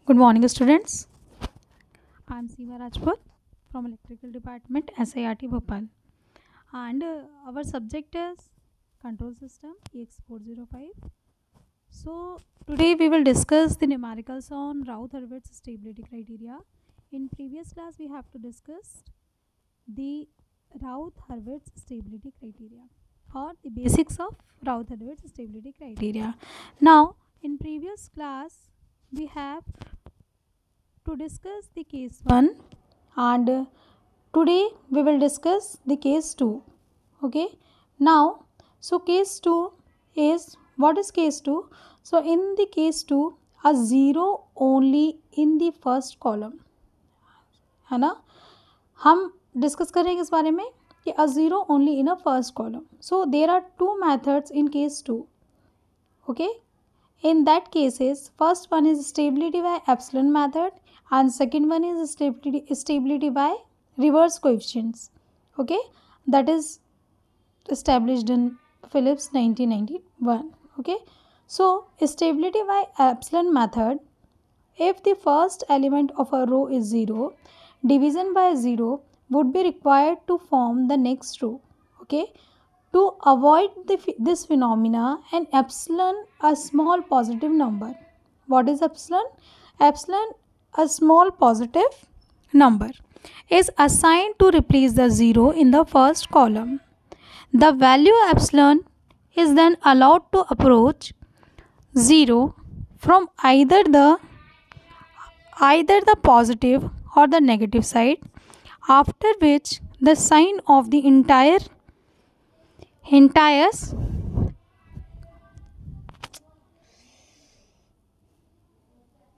Good morning, students. I am Seema Rajput from Electrical Department, SIRT Bhopal, and our subject is Control System EX405. So today we will discuss the numericals on Routh-Hurwitz stability criteria. In previous class, we have to discuss the Routh-Hurwitz stability criteria or the basics of Routh-Hurwitz stability criteria. Now, in previous class, we have to discuss the case 1 and today we will discuss the case 2. Okay, now so case 2 is, what is case 2? So in the case 2, a 0 only in the first column है ना. हम discuss करेंगे इस बारे में कि a 0 only in a first column. So there are two methods in case 2. Okay, in that cases, first one is stability by epsilon method and second one is stability by reverse coefficients. Okay, that is established in Phillips 1991. Okay, so stability by epsilon method, if the first element of a row is 0, division by 0 would be required to form the next row. Okay, to avoid this phenomena, an epsilon, a small positive number. What is epsilon? Epsilon, a small positive number, is assigned to replace the 0 in the first column. The value epsilon is then allowed to approach 0 from either the positive or the negative side, after which the sign of the entire